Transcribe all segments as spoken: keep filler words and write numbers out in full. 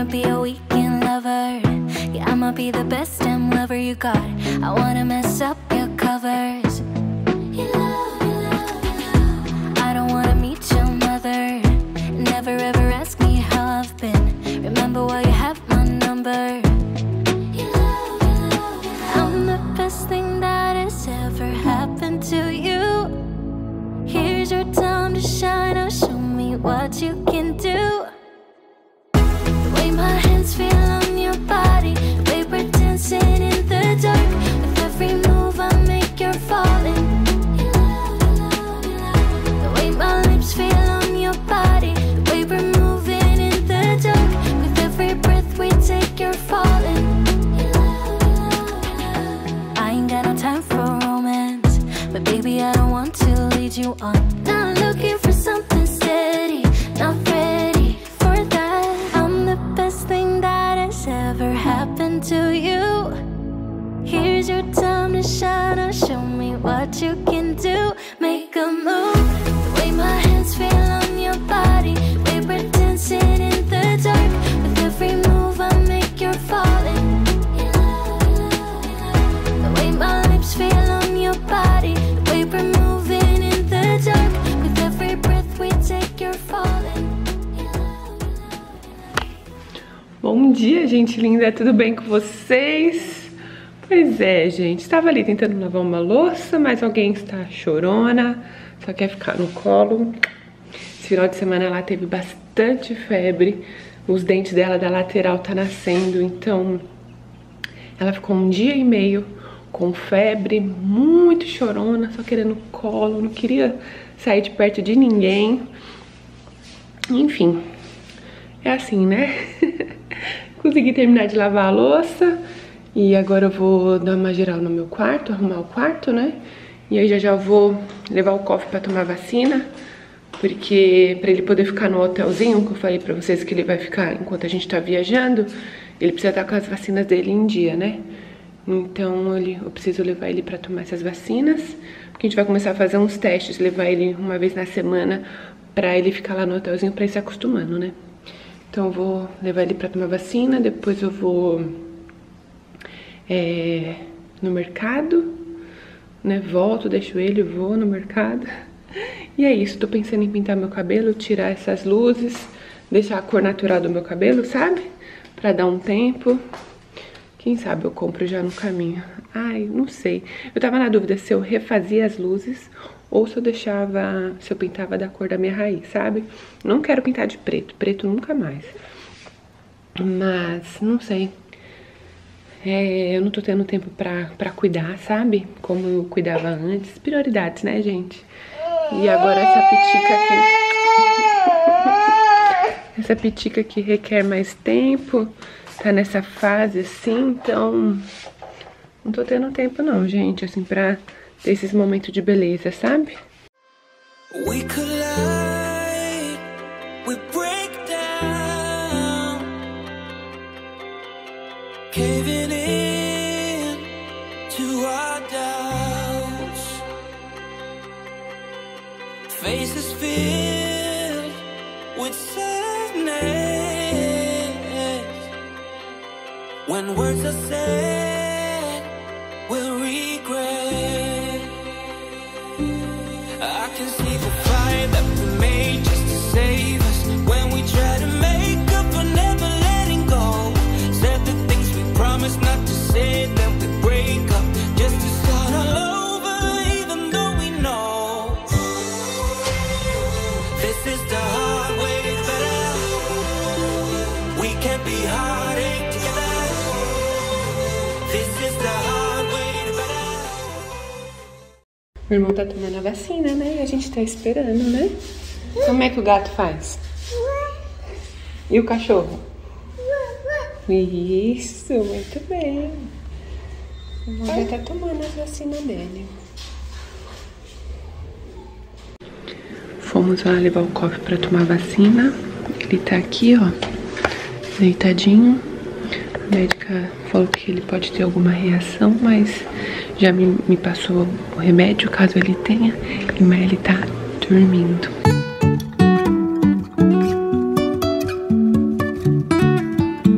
be a weekend lover. Yeah, I'ma be the best damn lover you got. I wanna mess up your covers. You love, you love, you love. I don't wanna meet your mother. Never ever ask me how I've been. Remember why you have my number. You love, you love, you love. I'm the best thing that has ever happened to you. Here's your time to shine. Now show me what you can do. The way my hands feel on your body, the way we're dancing in the dark. With every move I make, you're falling. You love, you love, you love. The way my lips feel on your body, the way we're moving in the dark. With every breath we take, you're falling. You love, you love, you love. I ain't got no time for romance, but baby I don't want to lead you on. Not looking for something steady, not ready for that. I'm the best thing that has ever happened to you. Here's your time to shine. Now show me what you can do. Make a move. The way my hands feel on your body, the way we're dancing in the dark. With every move I make, you're falling. You love, you love, you love. The way my lips feel on your body, the way we're moving in the dark. With every breath we take, you're falling. You love, you love, you love. Bom dia, gente linda, tudo bem com vocês? Pois é, gente, estava ali tentando lavar uma louça, mas alguém está chorona, só quer ficar no colo. Esse final de semana ela teve bastante febre, os dentes dela da lateral tá nascendo, então ela ficou um dia e meio com febre, muito chorona, só querendo colo, não queria sair de perto de ninguém. Enfim, é assim, né? Consegui terminar de lavar a louça e agora eu vou dar uma geral no meu quarto, arrumar o quarto, né? E aí já já vou levar o Coffee pra tomar vacina, porque pra ele poder ficar no hotelzinho, que eu falei pra vocês que ele vai ficar enquanto a gente tá viajando, ele precisa estar com as vacinas dele em dia, né? Então ele, eu preciso levar ele pra tomar essas vacinas, porque a gente vai começar a fazer uns testes, levar ele uma vez na semana pra ele ficar lá no hotelzinho pra ir se acostumando, né? Então eu vou levar ele pra tomar vacina, depois eu vou é, no mercado, né? Volto, deixo ele, vou no mercado. E é isso, tô pensando em pintar meu cabelo, tirar essas luzes, deixar a cor natural do meu cabelo, sabe? Pra dar um tempo. Quem sabe eu compro já no caminho. Ai, não sei. Eu tava na dúvida se eu refazia as luzes ou se eu deixava, se eu pintava da cor da minha raiz, sabe? Não quero pintar de preto, preto nunca mais. Mas, não sei. É, eu não tô tendo tempo pra, pra cuidar, sabe? Como eu cuidava antes. Prioridades, né, gente? E agora essa pitica aqui... essa pitica aqui requer mais tempo. Tá nessa fase assim, então... não tô tendo tempo não, gente, assim, pra ter esses momentos de beleza, sabe? We collide, we break down, caving in to our doubts, faces filled with sadness, when words are said, we'll regret. I can see the fire that we made just to save us. When we try to make up for never letting go, said the things we promised not to say, then we break up just to start all over, even though we know this is the hard way better. We can't be heartache together. This is the hard way better. Meu irmão tá tomando a vacina, né? E a gente tá esperando, né? Como é que o gato faz? E o cachorro? Isso, muito bem. O irmão já tá tomando a vacina dele. Fomos lá levar o Coffee pra tomar vacina. Ele tá aqui, ó, deitadinho. A médica falou que ele pode ter alguma reação, mas já me, me passou o remédio, caso ele tenha. Mas ele tá dormindo.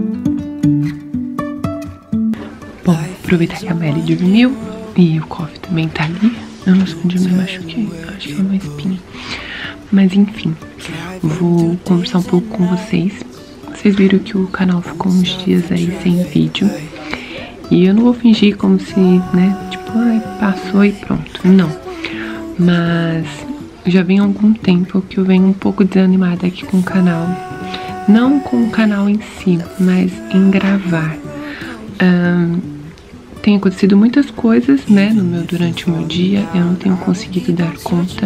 aproveitar que a Melly dormiu e o Coffee também tá ali. Eu não sei onde eu me machuquei, acho que é uma espinha. Mas enfim, vou conversar um pouco com vocês. Vocês viram que o canal ficou uns dias aí sem vídeo. E eu não vou fingir como se, né, tipo, ai, passou e pronto. Não. Mas já vem algum tempo que eu venho um pouco desanimada aqui com o canal. Não com o canal em si, mas em gravar. Um, tem acontecido muitas coisas, né, no meu, durante o meu dia. Eu não tenho conseguido dar conta.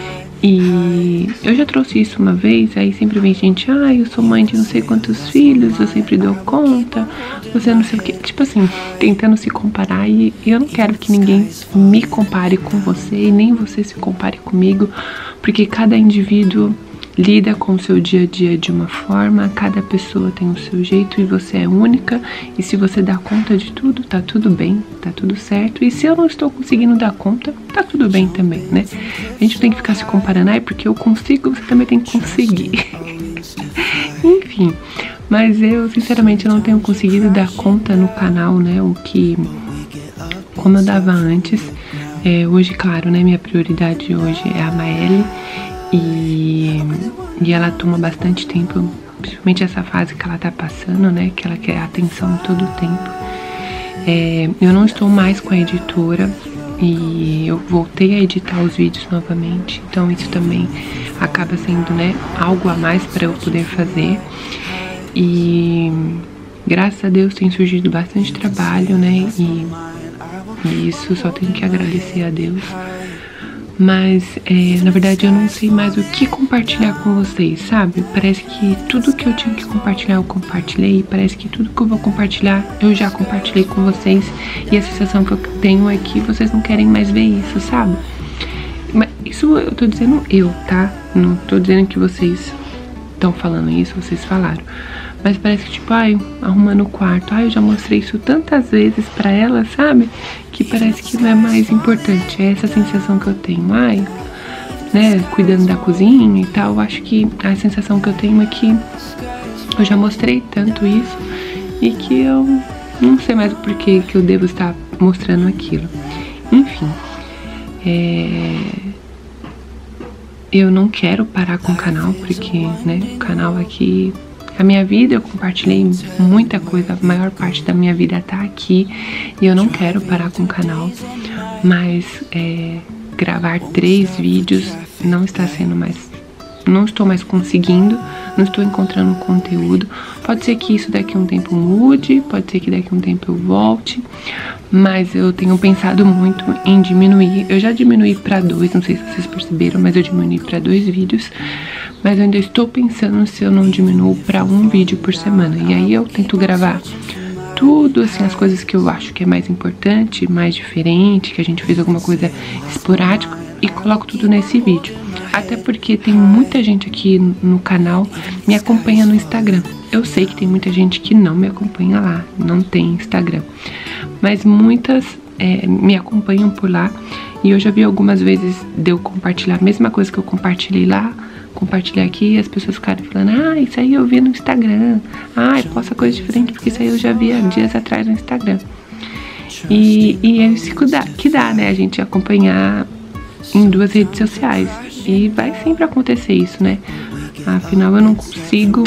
E eu já trouxe isso uma vez, aí sempre vem gente, ah, eu sou mãe de não sei quantos filhos, eu sempre dou conta, você não sei o que, tipo assim, tentando se comparar, e eu não quero que ninguém me compare com você, e nem você se compare comigo, porque cada indivíduo lida com o seu dia a dia de uma forma, cada pessoa tem o seu jeito e você é única, e se você dá conta de tudo, tá tudo bem, tá tudo certo, e se eu não estou conseguindo dar conta, tá tudo bem também, né? A gente tem que ficar se comparando, ai, porque eu consigo, você também tem que conseguir. Enfim, mas eu sinceramente não tenho conseguido dar conta no canal, né, o que, como eu dava antes. É, hoje, claro, né, minha prioridade hoje é a Maeli. E, e ela toma bastante tempo, principalmente essa fase que ela tá passando, né? Que ela quer atenção todo o tempo. É, eu não estou mais com a editora e eu voltei a editar os vídeos novamente. Então isso também acaba sendo, né, algo a mais para eu poder fazer. E graças a Deus tem surgido bastante trabalho, né? E, e isso só tenho que agradecer a Deus. Mas, é, na verdade, eu não sei mais o que compartilhar com vocês, sabe? Parece que tudo que eu tinha que compartilhar, eu compartilhei. Parece que tudo que eu vou compartilhar, eu já compartilhei com vocês. E a sensação que eu tenho é que vocês não querem mais ver isso, sabe? Mas isso eu tô dizendo eu, tá? Não tô dizendo que vocês estão falando isso, vocês falaram. Mas parece que, tipo, ai, arrumando o quarto. Ai, eu já mostrei isso tantas vezes pra ela, sabe? Que parece que não é mais importante. É essa sensação que eu tenho. Ai, né, cuidando da cozinha e tal. Acho que a sensação que eu tenho é que eu já mostrei tanto isso e que eu não sei mais o porquê que eu devo estar mostrando aquilo. Enfim, é... eu não quero parar com o canal, porque, né, o canal aqui... A minha vida, eu compartilhei muita coisa, a maior parte da minha vida tá aqui e eu não quero parar com o canal, mas é, gravar três vídeos não está sendo mais, não estou mais conseguindo, não estou encontrando conteúdo. Pode ser que isso daqui a um tempo mude, pode ser que daqui a um tempo eu volte, mas eu tenho pensado muito em diminuir. Eu já diminuí para dois, não sei se vocês perceberam, mas eu diminui para dois vídeos. Mas eu ainda estou pensando se eu não diminuo para um vídeo por semana. E aí eu tento gravar tudo, assim, as coisas que eu acho que é mais importante, mais diferente, que a gente fez alguma coisa esporádica e coloco tudo nesse vídeo. Até porque tem muita gente aqui no canal me acompanha no Instagram. Eu sei que tem muita gente que não me acompanha lá, não tem Instagram. Mas muitas é, me acompanham por lá. E eu já vi algumas vezes de eu compartilhar a mesma coisa que eu compartilhei lá, compartilhar aqui, e as pessoas ficarem falando, ah, isso aí eu vi no Instagram, ah, posta coisa diferente, porque isso aí eu já vi há dias atrás no Instagram. E, e é isso que dá, que dá, né, a gente acompanhar em duas redes sociais, e vai sempre acontecer isso, né, afinal eu não consigo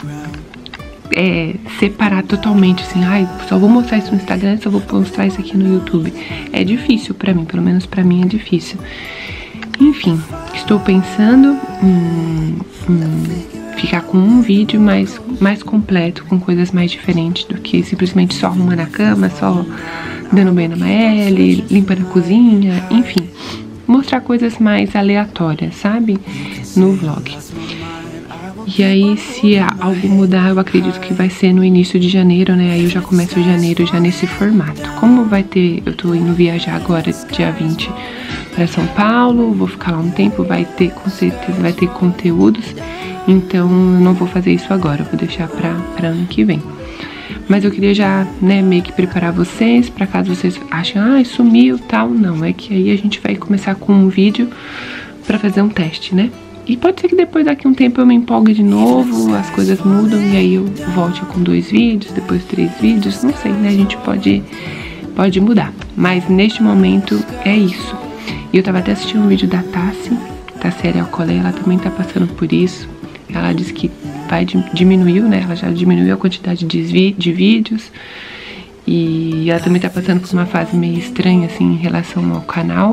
é, separar totalmente, assim, ai, só vou mostrar isso no Instagram, só vou postar isso aqui no YouTube. É difícil pra mim, pelo menos pra mim é difícil. Enfim, estou pensando em, em ficar com um vídeo mais, mais completo, com coisas mais diferentes do que simplesmente só arrumando a cama, só dando banho na Maeli, limpando a cozinha, enfim. Mostrar coisas mais aleatórias, sabe? No vlog. E aí, se algo mudar, eu acredito que vai ser no início de janeiro, né? Aí eu já começo janeiro já nesse formato. Como vai ter, eu tô indo viajar agora, dia vinte, para São Paulo, vou ficar lá um tempo, vai ter, com certeza, vai ter conteúdos. Então, eu não vou fazer isso agora, eu vou deixar pra, pra ano que vem. Mas eu queria já, né, meio que preparar vocês, pra caso vocês achem, ah, sumiu, tal. Não, é que aí a gente vai começar com um vídeo pra fazer um teste, né? E pode ser que depois, daqui a um tempo, eu me empolgue de novo, as coisas mudam e aí eu volte com dois vídeos, depois três vídeos, não sei, né? A gente pode pode mudar. Mas neste momento é isso. E eu tava até assistindo um vídeo da Tassi, da série Alcolé, ela também tá passando por isso. Ela disse que vai diminuiu, né? Ela já diminuiu a quantidade de, de vídeos. E ela também tá passando por uma fase meio estranha, assim, em relação ao canal.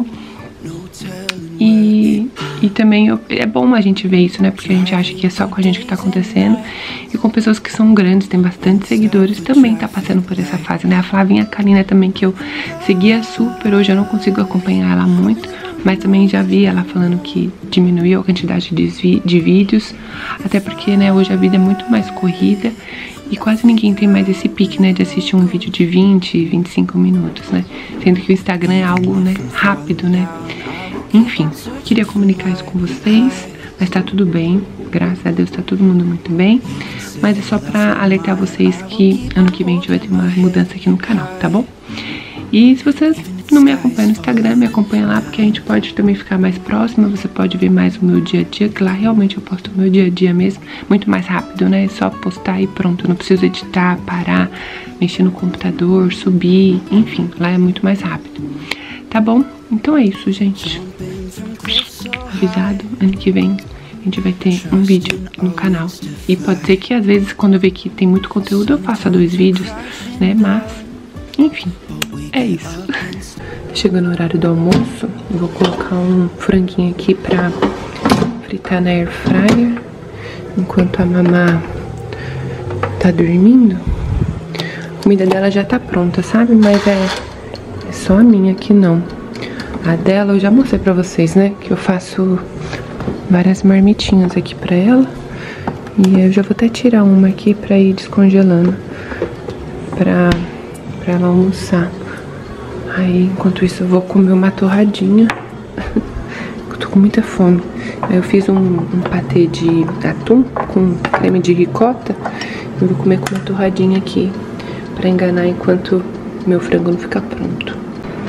E, e também eu, é bom a gente ver isso, né? Porque a gente acha que é só com a gente que tá acontecendo. E com pessoas que são grandes, tem bastante seguidores, também tá passando por essa fase, né? A Flavinha Kalina também, que eu seguia super, hoje eu não consigo acompanhar ela muito. Mas também já vi ela falando que diminuiu a quantidade de, de vídeos. Até porque, né, hoje a vida é muito mais corrida. E quase ninguém tem mais esse pique, né, de assistir um vídeo de vinte, vinte e cinco minutos, né? Sendo que o Instagram é algo, né, rápido, né? Enfim, queria comunicar isso com vocês, mas tá tudo bem, graças a Deus tá todo mundo muito bem. Mas é só pra alertar vocês que ano que vem a gente vai ter uma mudança aqui no canal, tá bom? E se vocês não me acompanham no Instagram, me acompanha lá, porque a gente pode também ficar mais próxima. Você pode ver mais o meu dia a dia, que lá realmente eu posto o meu dia a dia mesmo, muito mais rápido, né? É só postar e pronto, não preciso editar, parar, mexer no computador, subir, enfim, lá é muito mais rápido. Tá bom? Então é isso, gente. Avisado, ano que vem a gente vai ter um vídeo no canal. E pode ser que às vezes, quando eu ver que tem muito conteúdo, eu faça dois vídeos, né? Mas, enfim, é isso. Chegando no horário do almoço, eu vou colocar um franguinho aqui pra fritar na air fryer, enquanto a mamá tá dormindo. A comida dela já tá pronta, sabe? Mas é, é só a minha que não. A dela eu já mostrei pra vocês, né? Que eu faço várias marmitinhas aqui pra ela. E eu já vou até tirar uma aqui pra ir descongelando pra, pra ela almoçar. Aí, enquanto isso, eu vou comer uma torradinha. Eu tô com muita fome. Aí eu fiz um, um patê de atum com creme de ricota. Eu vou comer com uma torradinha aqui pra enganar enquanto meu frango não ficar pronto.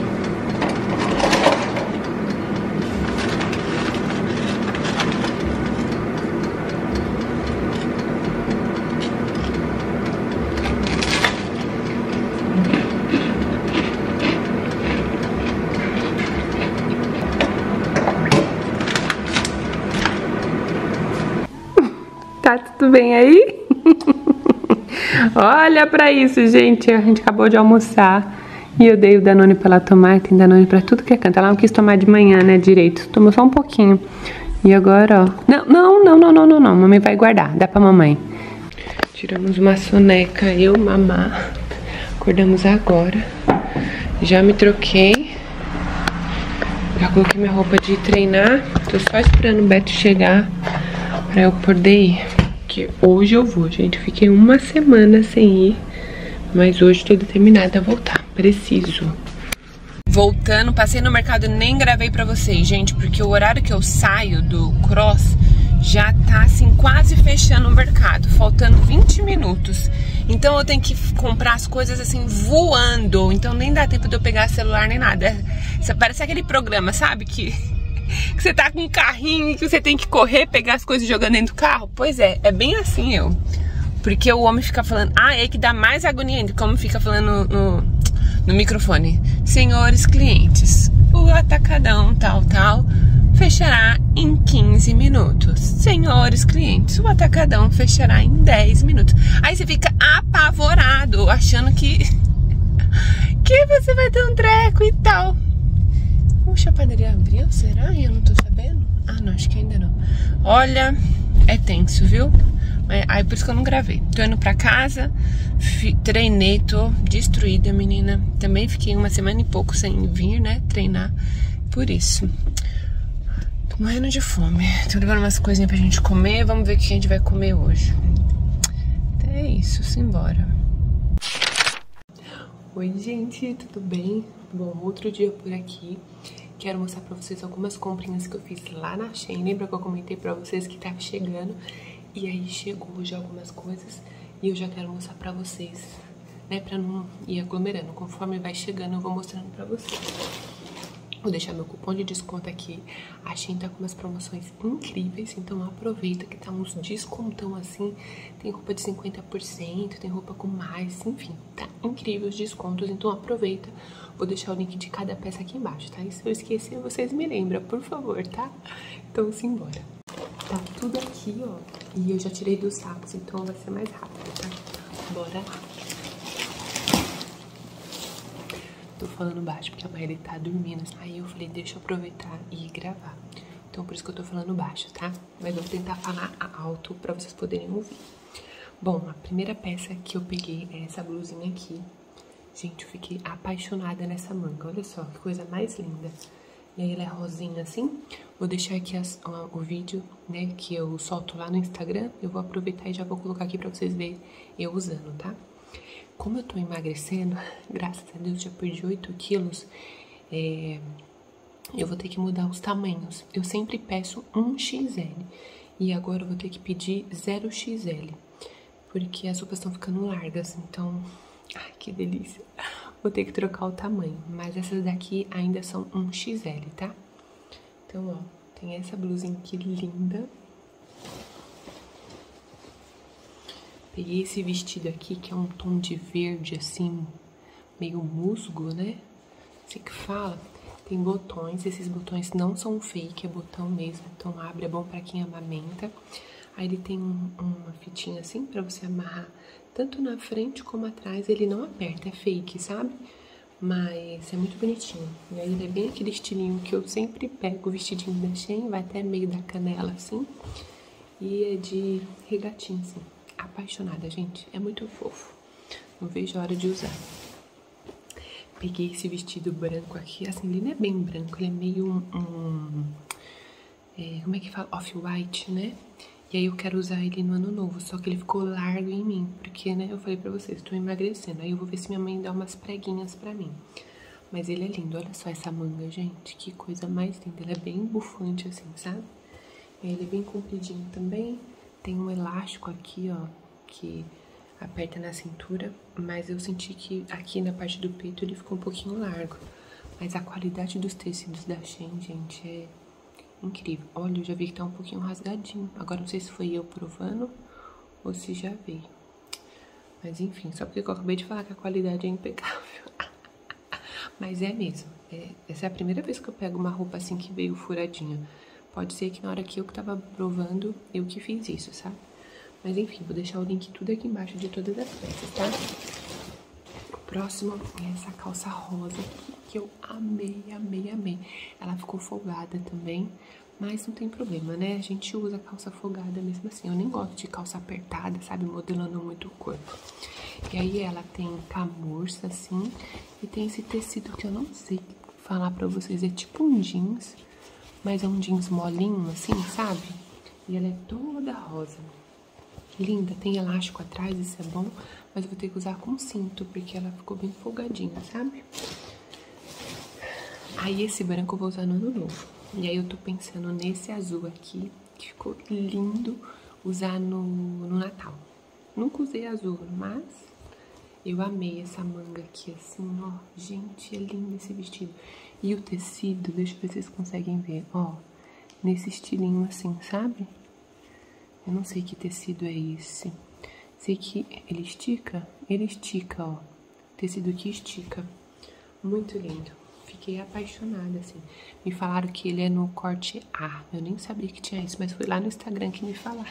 Tá tudo bem aí? Olha pra isso, gente. A gente acabou de almoçar e eu dei o Danone pra ela tomar. Tem Danone pra tudo que é canto. Ela não quis tomar de manhã, né, direito. Tomou só um pouquinho. E agora, ó. Não, não, não, não, não, não, não. Mamãe vai guardar. Dá pra mamãe. Tiramos uma soneca, eu, mamá. Acordamos agora. Já me troquei. Já coloquei minha roupa de treinar. Tô só esperando o Beto chegar pra eu poder ir. Porque hoje eu vou, gente. Fiquei uma semana sem ir, mas hoje tô determinada a voltar. Preciso. Voltando, passei no mercado, nem gravei pra vocês, gente, porque o horário que eu saio do cross já tá assim quase fechando o mercado, faltando vinte minutos. Então eu tenho que comprar as coisas assim voando, então nem dá tempo de eu pegar celular nem nada. Parece aquele programa, sabe, que que você tá com um carrinho que você tem que correr, pegar as coisas jogando dentro do carro. Pois é, é bem assim eu. Porque o homem fica falando, ah, é que dá mais agonia ainda, como fica falando no, no microfone. Senhores clientes, o atacadão tal, tal, fechará em quinze minutos. Senhores clientes, o atacadão fechará em dez minutos. Aí você fica apavorado, achando que, que você vai ter um treco e tal. Puxa, a padaria abriu? Será? Eu não tô sabendo. Ah, não, acho que ainda não. Olha, é tenso, viu? Mas, aí por isso que eu não gravei. Tô indo pra casa, fi, treinei, tô destruída, menina. Também fiquei uma semana e pouco sem vir, né, treinar. Por isso. Tô morrendo de fome. Tô levando umas coisinhas pra gente comer. Vamos ver o que a gente vai comer hoje. Então é isso, simbora. Oi, gente, tudo bem? Bom, outro dia por aqui. Quero mostrar pra vocês algumas comprinhas que eu fiz lá na Shein. Lembra que eu comentei pra vocês que tava chegando? E aí chegou já algumas coisas e eu já quero mostrar pra vocês, né? Pra não ir aglomerando. Conforme vai chegando eu vou mostrando pra vocês. Vou deixar meu cupom de desconto aqui. A Shein tá com umas promoções incríveis, então aproveita que tá uns descontão assim. Tem roupa de cinquenta por cento, tem roupa com mais, enfim, tá incrível os descontos, então aproveita. Vou deixar o link de cada peça aqui embaixo, tá? E se eu esquecer, vocês me lembram, por favor, tá? Então simbora. Tá tudo aqui, ó, e eu já tirei dos sacos, então vai ser mais rápido, tá? Bora lá. Tô falando baixo porque a Maíra tá dormindo. Aí eu falei, deixa eu aproveitar e gravar. Então por isso que eu tô falando baixo, tá? Mas eu vou tentar falar alto pra vocês poderem ouvir. Bom, a primeira peça que eu peguei é essa blusinha aqui. Gente, eu fiquei apaixonada nessa manga. Olha só, que coisa mais linda. E aí ela é rosinha assim. Vou deixar aqui as, o, o vídeo, né, que eu solto lá no Instagram. Eu vou aproveitar e já vou colocar aqui pra vocês verem eu usando, tá? Como eu tô emagrecendo, graças a Deus já perdi oito quilos, é, eu vou ter que mudar os tamanhos. Eu sempre peço um X L e agora eu vou ter que pedir zero X L, porque as roupas estão ficando largas, então, ai que delícia. Vou ter que trocar o tamanho, mas essas daqui ainda são um X L, tá? Então, ó, tem essa blusinha aqui linda. Peguei esse vestido aqui, que é um tom de verde, assim, meio musgo, né? Assim que fala. Tem botões, esses botões não são fake, é botão mesmo. Então abre, é bom pra quem amamenta. Aí ele tem um, uma fitinha assim pra você amarrar tanto na frente como atrás. Ele não aperta, é fake, sabe? Mas é muito bonitinho. E aí ele é bem aquele estilinho que eu sempre pego o vestidinho da Shein, vai até meio da canela, assim. E é de regatinho, assim. Apaixonada, gente. É muito fofo. Não vejo a hora de usar. Peguei esse vestido branco aqui. Assim, ele não é bem branco. Ele é meio um... um é, como é que fala? Off-white, né? E aí eu quero usar ele no ano novo. Só que ele ficou largo em mim. Porque, né? Eu falei pra vocês, tô emagrecendo. Aí eu vou ver se minha mãe dá umas preguinhas pra mim. Mas ele é lindo. Olha só essa manga, gente. Que coisa mais linda. Ele é bem bufante, assim, sabe? Ele é bem compridinho também. Tem um elástico aqui, ó, que aperta na cintura, mas eu senti que aqui na parte do peito ele ficou um pouquinho largo. Mas a qualidade dos tecidos da Shein, gente, é incrível. Olha, eu já vi que tá um pouquinho rasgadinho. Agora não sei se foi eu provando ou se já veio. Mas enfim, só porque eu acabei de falar que a qualidade é impecável. Mas é mesmo. É, essa é a primeira vez que eu pego uma roupa assim que veio furadinha. Pode ser que na hora que eu que tava provando, eu que fiz isso, sabe? Mas enfim, vou deixar o link tudo aqui embaixo de todas as peças, tá? O próximo é essa calça rosa aqui, que eu amei, amei, amei. Ela ficou folgada também, mas não tem problema, né? A gente usa calça folgada mesmo assim. Eu nem gosto de calça apertada, sabe? Modelando muito o corpo. E aí ela tem camurça, assim, e tem esse tecido que eu não sei falar pra vocês. É tipo um jeans, mas é um jeans molinho, assim, sabe? E ela é toda rosa. Linda, tem elástico atrás, isso é bom. Mas eu vou ter que usar com cinto, porque ela ficou bem folgadinha, sabe? Aí esse branco eu vou usar no ano novo. E aí eu tô pensando nesse azul aqui, que ficou lindo, usar no, no Natal. Nunca usei azul, mas eu amei essa manga aqui, assim, ó. Gente, é lindo esse vestido. E o tecido, deixa eu ver se vocês conseguem ver, ó. Nesse estilinho assim, sabe? Eu não sei que tecido é esse. Sei que ele estica, ele estica, ó. Tecido que estica. Muito lindo. Fiquei apaixonada, assim. Me falaram que ele é no corte A. Eu nem sabia que tinha isso, mas foi lá no Instagram que me falaram.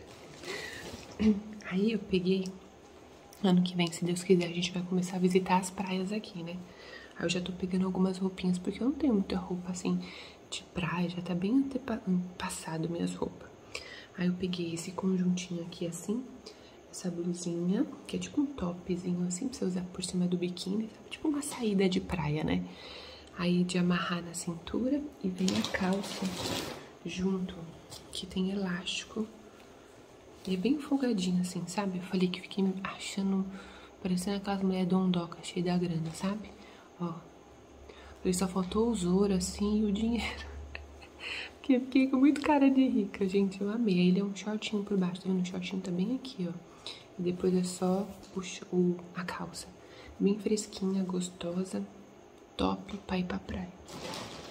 Aí eu peguei... Ano que vem, se Deus quiser, a gente vai começar a visitar as praias aqui, né? Aí eu já tô pegando algumas roupinhas, porque eu não tenho muita roupa, assim, de praia. Já tá bem passado minhas roupas. Aí eu peguei esse conjuntinho aqui, assim, essa blusinha, que é tipo um topzinho, assim, pra você usar por cima do biquíni, sabe? Tipo uma saída de praia, né? Aí de amarrar na cintura e vem a calça junto, que tem elástico. E é bem folgadinho, assim, sabe? Eu falei que fiquei me achando, parecendo aquelas mulheres dondoca, cheia da grana, sabe? Ó. Falei, só faltou os ouro, assim, e o dinheiro. Porque eu fiquei com muito cara de rica, gente. Eu amei. Aí ele é um shortinho por baixo, tá vendo? O shortinho tá bem aqui, ó. E depois é só o, o, a calça. Bem fresquinha, gostosa. Top pra ir pra praia.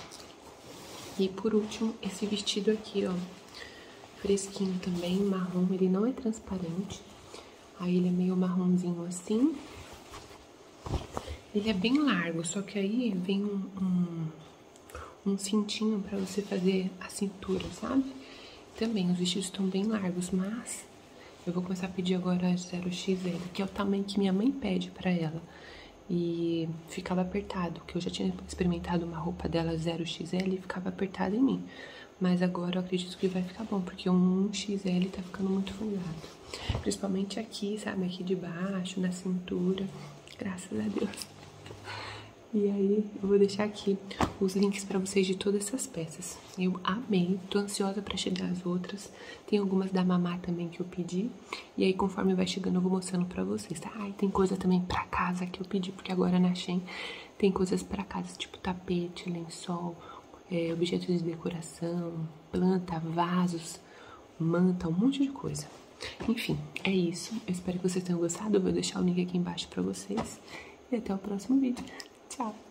E por último, esse vestido aqui, ó, fresquinho também, marrom, ele não é transparente. Aí ele é meio marronzinho assim. Ele é bem largo, só que aí vem um, um, um cintinho pra você fazer a cintura, sabe? Também, os vestidos estão bem largos, mas eu vou começar a pedir agora zero X L, que é o tamanho que minha mãe pede pra ela. E ficava apertado, que eu já tinha experimentado uma roupa dela zero X L e ficava apertado em mim. Mas agora eu acredito que vai ficar bom, porque um X L tá ficando muito folgado. Principalmente aqui, sabe? Aqui de baixo, na cintura. Graças a Deus. E aí, eu vou deixar aqui os links pra vocês de todas essas peças. Eu amei, tô ansiosa pra chegar as outras. Tem algumas da Mamá também que eu pedi. E aí, conforme vai chegando, eu vou mostrando pra vocês, tá? Ah, e tem coisa também pra casa que eu pedi, porque agora na Shein tem coisas pra casa, tipo tapete, lençol, é, objetos de decoração, planta, vasos, manta, um monte de coisa. Enfim, é isso. Eu espero que vocês tenham gostado. Eu vou deixar o link aqui embaixo pra vocês. E até o próximo vídeo. Tchau!